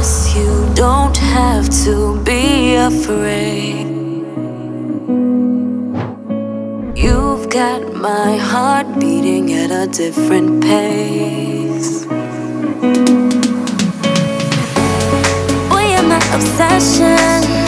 promise you don't have to be afraid. You've got my heart beating at a different pace. Boy, you're my obsession.